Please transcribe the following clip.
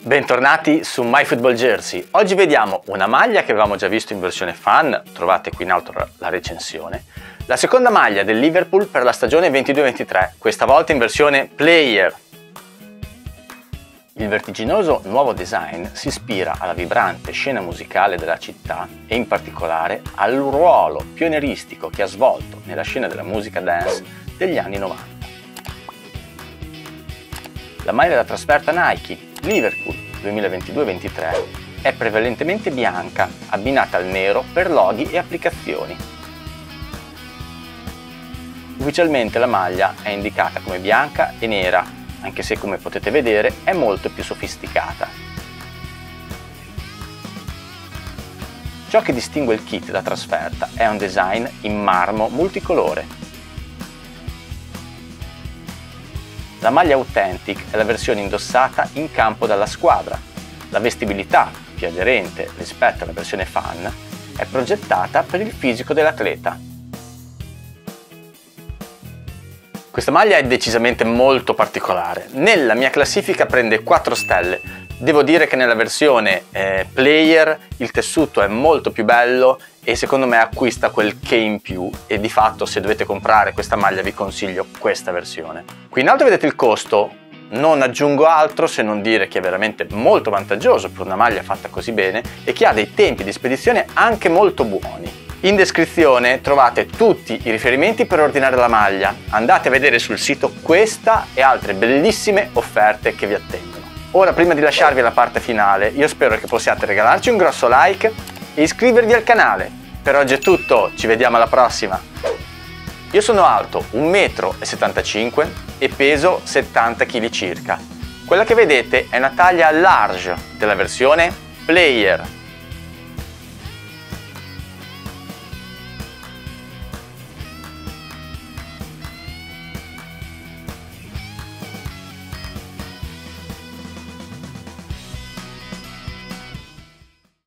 Bentornati su MyFootballJersey. Oggi vediamo una maglia che avevamo già visto in versione fan, trovate qui in alto la recensione. La seconda maglia del Liverpool per la stagione 22-23, questa volta in versione player. Il vertiginoso nuovo design si ispira alla vibrante scena musicale della città e in particolare al ruolo pionieristico che ha svolto nella scena della musica dance degli anni 90. La maglia da trasferta Nike Liverpool 2022-23 è prevalentemente bianca, abbinata al nero per loghi e applicazioni. Ufficialmente la maglia è indicata come bianca e nera, anche se come potete vedere è molto più sofisticata. Ciò che distingue il kit da trasferta è un design in marmo multicolore. La maglia Authentic è la versione indossata in campo dalla squadra. La vestibilità, più aderente rispetto alla versione fan, è progettata per il fisico dell'atleta. Questa maglia è decisamente molto particolare. Nella mia classifica prende 4 stelle. Devo dire che nella versione player il tessuto è molto più bello e secondo me acquista quel che in più, e di fatto se dovete comprare questa maglia vi consiglio questa versione. Qui in alto vedete il costo, non aggiungo altro se non dire che è veramente molto vantaggioso per una maglia fatta così bene e che ha dei tempi di spedizione anche molto buoni. In descrizione trovate tutti i riferimenti per ordinare la maglia, andate a vedere sul sito questa e altre bellissime offerte che vi attendono. Ora, prima di lasciarvi alla parte finale, io spero che possiate regalarci un grosso like e iscrivervi al canale. Per oggi è tutto, ci vediamo alla prossima! Io sono alto 1,75 m e peso 70 kg circa. Quella che vedete è una taglia large della versione player.